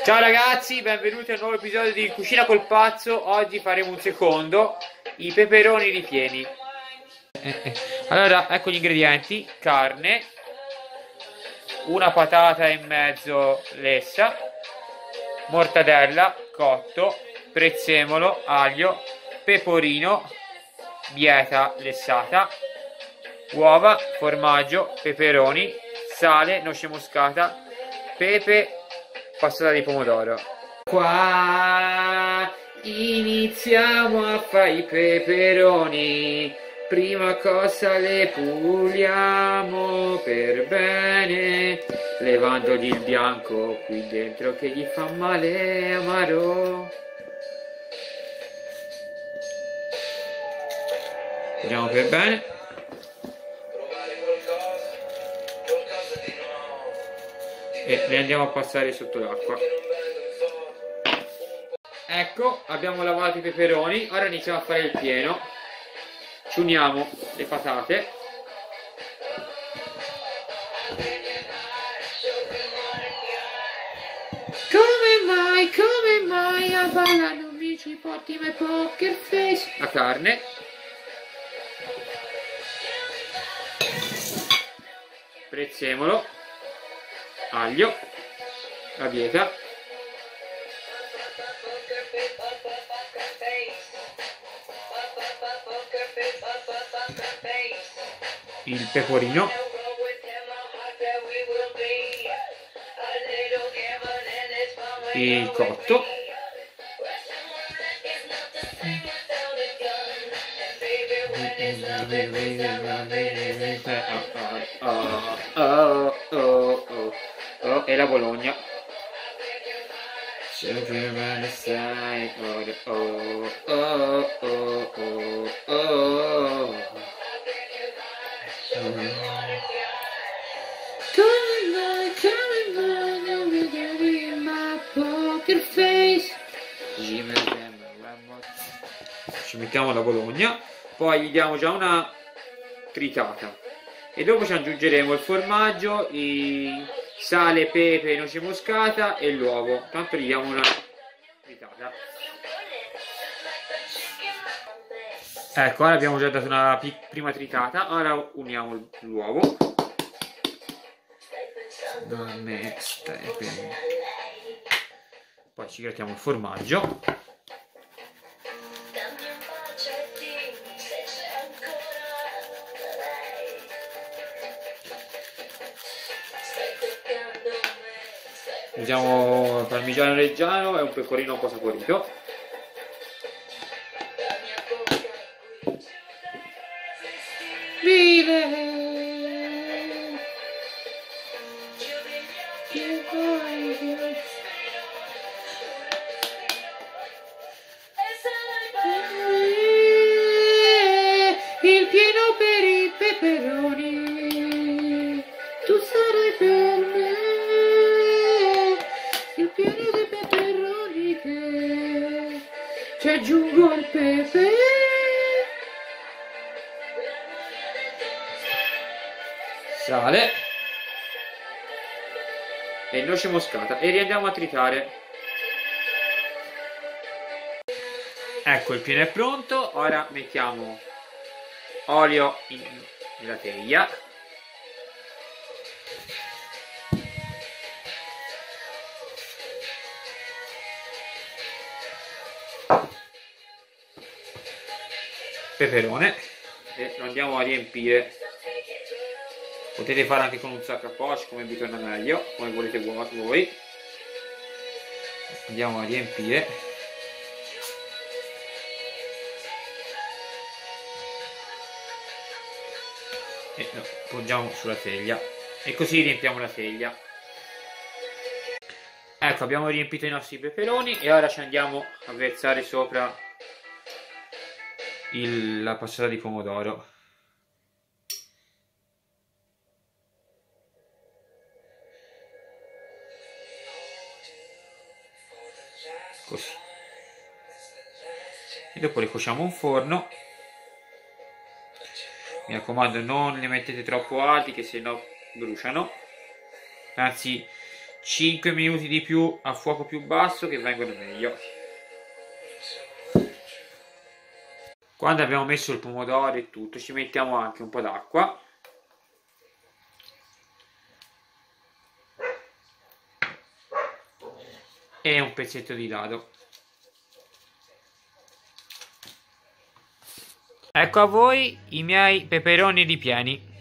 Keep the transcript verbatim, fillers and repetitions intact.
Ciao ragazzi, benvenuti a un nuovo episodio di Cucina col Pazzo. Oggi faremo un secondo, i peperoni ripieni. Eh, eh. Allora, ecco gli ingredienti: carne, una patata in mezzo lessa, mortadella cotto, prezzemolo, aglio, pecorino, bieta lessata, uova, formaggio, peperoni, sale, noce moscata, pepe, passata di pomodoro. Qua iniziamo a fare i peperoni. Prima cosa le puliamo per bene, levandogli il bianco qui dentro che gli fa male amaro. Puliamo per bene. E le andiamo a passare sotto l'acqua. Ecco, abbiamo lavato i peperoni, ora iniziamo a fare il pieno. Ci uniamo le patate. Come mai, come mai a balla non mi ci porti mai poker face? La carne. Prezzemolo. Aglio, la bieta, il pecorino, il cotto, oh, oh, oh, oh. Oh, e la Bologna. Oh, oh, oh, oh, oh, oh. Come mai, come mai non vedevi in my poker face? Ci mettiamo la Bologna, poi gli diamo già una tritata e dopo ci aggiungeremo il formaggio, i sale, pepe, noce moscata e l'uovo. Tanto gli diamo una tritata. Ecco, ora abbiamo già dato una prima tritata. Ora uniamo l'uovo. Poi ci grattiamo il formaggio. Usiamo parmigiano reggiano e un pecorino un po' saporito. Vive! Il pieno per i peperoni, tu sarai per me. Il pieno dei peperoni che ci aggiungo il pepe, sale e noce moscata e riandiamo a tritare. Ecco, il pieno è pronto. Ora mettiamo olio in, nella teglia. Peperone e lo andiamo a riempire. Potete fare anche con un sacco a poche come vi torna meglio, come volete voi. Andiamo a riempire. E lo poggiamo sulla teglia e così riempiamo la teglia. Ecco, abbiamo riempito i nostri peperoni e ora ci andiamo a versare sopra Il, la passata di pomodoro. Così. E dopo le cuociamo in forno. Mi raccomando, non le mettete troppo alti che sennò bruciano. Anzi, cinque minuti di più a fuoco più basso che vengono meglio. Quando abbiamo messo il pomodoro e tutto, ci mettiamo anche un po' d'acqua. E un pezzetto di dado. Ecco a voi i miei peperoni ripieni.